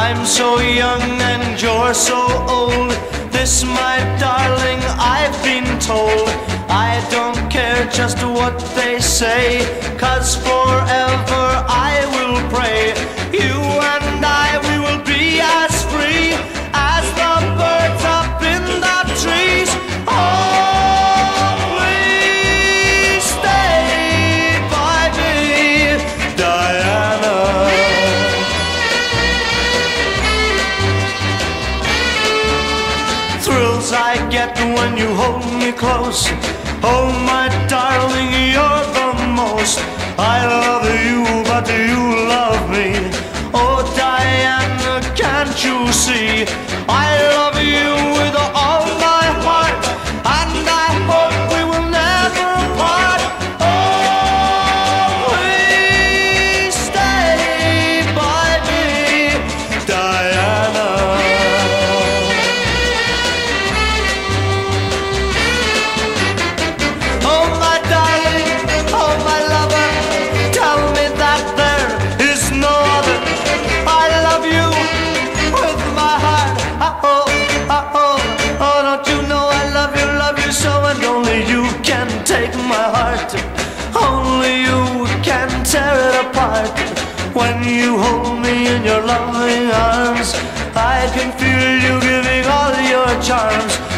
I'm so young and you're so old. This, my darling, I've been told. I don't care just what they say, 'cause forever I will pray. You and I, we will be as free as the birds up in the trees. Oh, please stay by me, Diana. Thrills I get when you hold me close. Oh, my darling, you're the most. I love you, but do you love me? Oh, Diana, can't you see? I love you with all my heart, and I hope we will never part. Oh, please stay by me, Diana. Take my heart, only you can tear it apart. When you hold me in your loving arms, I can feel you giving all your charms.